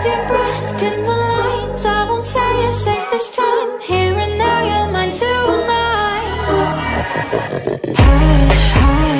your breath, dim the lights. I won't say you're safe this time. Here and now, you're mine tonight. Hush, hush.